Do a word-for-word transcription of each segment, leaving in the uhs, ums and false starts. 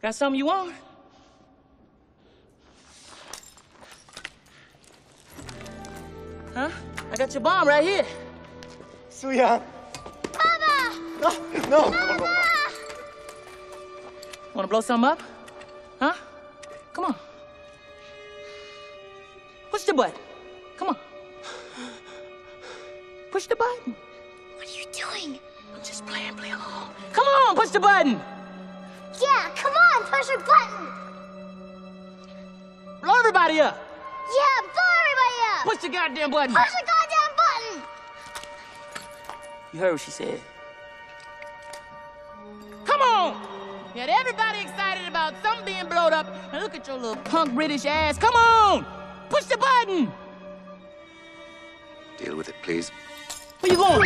Got something you want? Huh? I got your bomb right here. Soo-Yung. Papa! No, no. Papa! Wanna blow something up? Huh? Come on. Push the button. Come on. Push the button. What are you doing? I'm just playing, play along. Come on, push the button. Yeah, come on, push the button! Blow everybody up. Yeah, blow everybody up! Push the goddamn button. Push the goddamn button! You heard what she said. Come on! You had everybody excited about something being blowed up. Now look at your little punk British ass. Come on! Push the button! Deal with it, please. Where you going?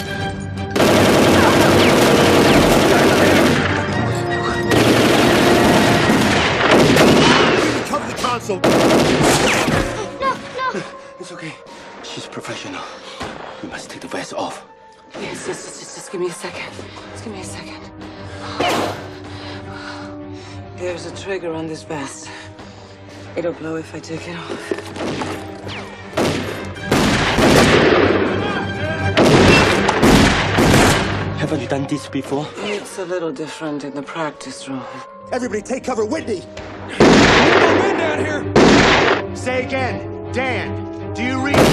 Cover the console. No, no! It's okay. She's a professional. We must take the vest off. Yes, yes, just, just, just give me a second. Just give me a second. There's a trigger on this vest. It'll blow if I take it off. Haven't you done this before? It's a little different in the practice room. Everybody take cover. Whitney! Men down here! Say again. Dan, do you read?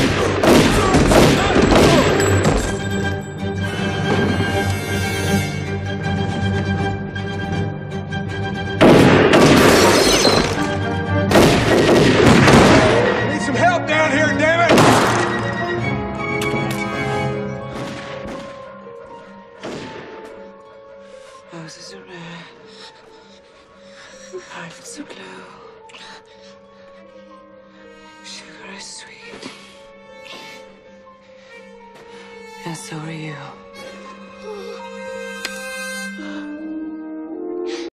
Need some help down here, damn it! Roses are red. Hearts are blue. Sugar is sweet. And so are you.